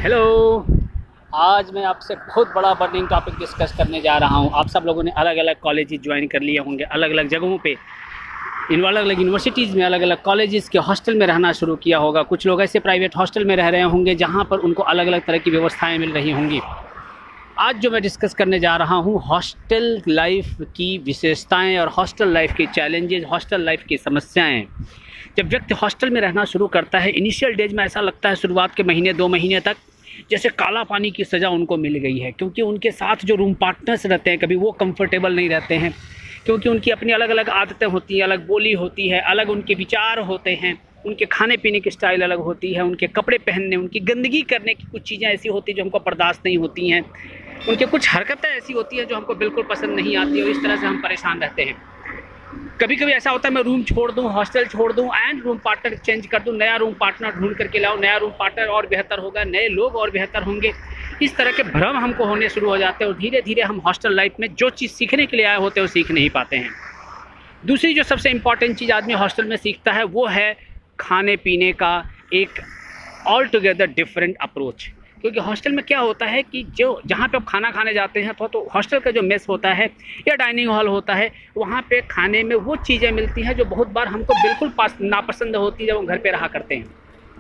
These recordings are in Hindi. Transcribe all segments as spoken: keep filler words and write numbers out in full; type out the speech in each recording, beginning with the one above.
हेलो, आज मैं आपसे खुद बड़ा बर्निंग टॉपिक डिस्कस करने जा रहा हूं। आप सब लोगों ने अलग अलग कॉलेजेस ज्वाइन कर लिए होंगे, अलग अलग जगहों पे, इन अलग अलग यूनिवर्सिटीज़ में, अलग अलग कॉलेजेस के हॉस्टल में रहना शुरू किया होगा। कुछ लोग ऐसे प्राइवेट हॉस्टल में रह रहे होंगे जहां पर उनको अलग अलग तरह की व्यवस्थाएं मिल रही होंगी। आज जो मैं डिस्कस करने जा रहा हूं, हॉस्टल लाइफ की विशेषताएं और हॉस्टल लाइफ के चैलेंजेस, हॉस्टल लाइफ की समस्याएं। जब व्यक्ति हॉस्टल में रहना शुरू करता है, इनिशियल डेज में ऐसा लगता है, शुरुआत के महीने दो महीने तक जैसे काला पानी की सज़ा उनको मिल गई है, क्योंकि उनके साथ जो रूम पार्टनर्स रहते हैं कभी वो कंफर्टेबल नहीं रहते हैं, क्योंकि उनकी अपनी अलग अलग आदतें होती हैं, अलग बोली होती है, अलग उनके विचार होते हैं, उनके खाने पीने की स्टाइल अलग होती है, उनके कपड़े पहनने, उनकी गंदगी करने की कुछ चीज़ें ऐसी होती हैं जो हमको बर्दाश्त नहीं होती हैं, उनके कुछ हरकतें ऐसी होती हैं जो हमको बिल्कुल पसंद नहीं आती है, और इस तरह से हम परेशान रहते हैं। कभी कभी ऐसा होता है मैं रूम छोड़ दूं, हॉस्टल छोड़ दूं एंड रूम पार्टनर चेंज कर दूं, नया रूम पार्टनर ढूंढ करके लाऊं, नया रूम पार्टनर और बेहतर होगा, नए लोग और बेहतर होंगे। इस तरह के भ्रम हमको होने शुरू हो जाते हैं और धीरे धीरे हम हॉस्टल लाइफ में जो चीज़ सीखने के लिए आए होते हैं वो सीख नहीं पाते हैं। दूसरी जो सबसे इम्पॉर्टेंट चीज़ आदमी हॉस्टल में सीखता है वो है खाने पीने का एक ऑल टुगेदर डिफरेंट अप्रोच। क्योंकि हॉस्टल में क्या होता है कि जो जहाँ पे आप खाना खाने जाते हैं तो, तो हॉस्टल का जो मेस होता है या डाइनिंग हॉल होता है, वहाँ पे खाने में वो चीज़ें मिलती हैं जो बहुत बार हमको बिल्कुल नापसंद होती है जब हम घर पे रहा करते हैं।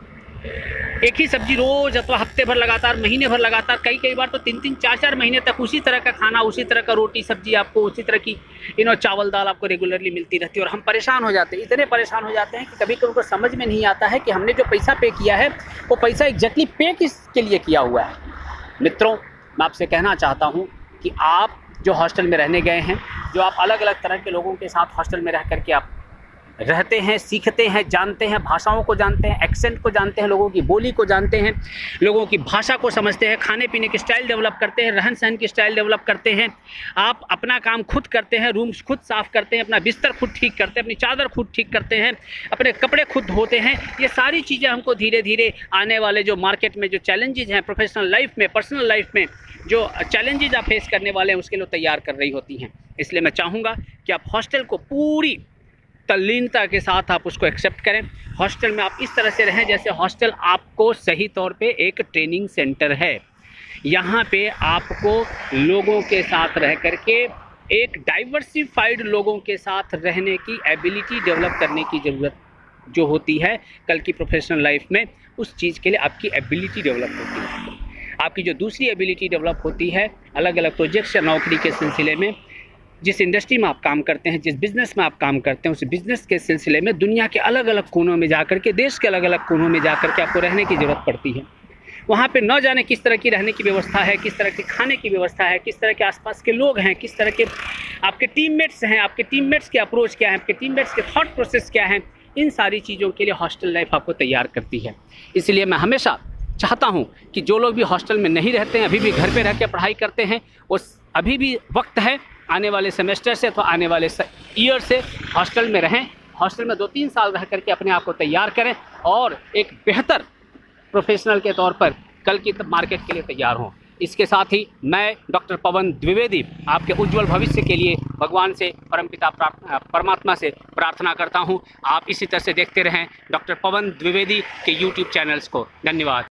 एक ही सब्जी रोज़ अथवा हफ्ते भर लगातार, महीने भर लगातार, कई कई बार तो तीन तीन चार चार महीने तक उसी तरह का खाना, उसी तरह का रोटी सब्जी आपको, उसी तरह की यू नो चावल दाल आपको रेगुलरली मिलती रहती है, और हम परेशान हो जाते हैं, इतने परेशान हो जाते हैं कि कभी कभी उनको समझ में नहीं आता है कि हमने जो पैसा पे किया है वो पैसा एग्जैक्टली पे किसके लिए किया हुआ है। मित्रों, मैं आपसे कहना चाहता हूँ कि आप जो हॉस्टल में रहने गए हैं, जो आप अलग अलग तरह के लोगों के साथ हॉस्टल में रह करके आप रहते हैं, सीखते हैं, जानते हैं, भाषाओं को जानते हैं, एक्सेंट को जानते हैं, लोगों की बोली को जानते हैं, लोगों की भाषा को समझते हैं, खाने पीने की स्टाइल डेवलप करते हैं, रहन सहन की स्टाइल डेवलप करते हैं। आप अपना काम खुद करते हैं, रूम्स खुद साफ़ करते हैं, अपना बिस्तर खुद ठीक करते हैं, अपनी चादर खुद ठीक करते हैं, अपने कपड़े खुद धोते हैं। ये सारी चीज़ें हमको धीरे धीरे आने वाले जो मार्केट में जो चैलेंजेज हैं, प्रोफेशनल लाइफ में, पर्सनल लाइफ में जो चैलेंजेज आप फेस करने वाले हैं उसके लिए तैयार कर रही होती हैं। इसलिए मैं चाहूँगा कि आप हॉस्टल को पूरी तल्लीनता के साथ आप उसको एक्सेप्ट करें। हॉस्टल में आप इस तरह से रहें जैसे हॉस्टल आपको सही तौर पे एक ट्रेनिंग सेंटर है। यहाँ पे आपको लोगों के साथ रह करके एक डाइवर्सिफाइड लोगों के साथ रहने की एबिलिटी डेवलप करने की ज़रूरत जो होती है कल की प्रोफेशनल लाइफ में, उस चीज़ के लिए आपकी एबिलिटी डेवलप होती है। आपकी जो दूसरी एबिलिटी डेवलप होती है अलग अलग प्रोजेक्ट्स या नौकरी के सिलसिले में, जिस इंडस्ट्री में आप काम करते हैं, जिस बिज़नेस में आप काम करते हैं, उस बिज़नेस के सिलसिले में दुनिया के अलग अलग कोनों में जाकर के, देश के अलग अलग कोनों में जाकर के आपको रहने की ज़रूरत पड़ती है। वहाँ पे न जाने किस तरह की रहने की व्यवस्था है, किस तरह की खाने की व्यवस्था है, किस तरह के आसपास के लोग हैं, किस तरह के आपके टीममेट्स हैं, आपके टीममेट्स के अप्रोच क्या है, आपके टीममेट्स के थॉट प्रोसेस क्या हैं, इन सारी चीज़ों के लिए हॉस्टल लाइफ आपको तैयार करती है। इसलिए मैं हमेशा चाहता हूँ कि जो लोग भी हॉस्टल में नहीं रहते हैं, अभी भी घर पे रह के पढ़ाई करते हैं, उस अभी भी वक्त है, आने वाले सेमेस्टर से अथवा आने वाले ईयर से हॉस्टल में रहें। हॉस्टल में दो तीन साल रह करके अपने आप को तैयार करें और एक बेहतर प्रोफेशनल के तौर पर कल की मार्केट के लिए तैयार हों। इसके साथ ही मैं डॉक्टर पवन द्विवेदी आपके उज्जवल भविष्य के लिए भगवान से, परमपिता परमात्मा से प्रार्थना करता हूं। आप इसी तरह से देखते रहें डॉक्टर पवन द्विवेदी के यूट्यूब चैनल्स को। धन्यवाद।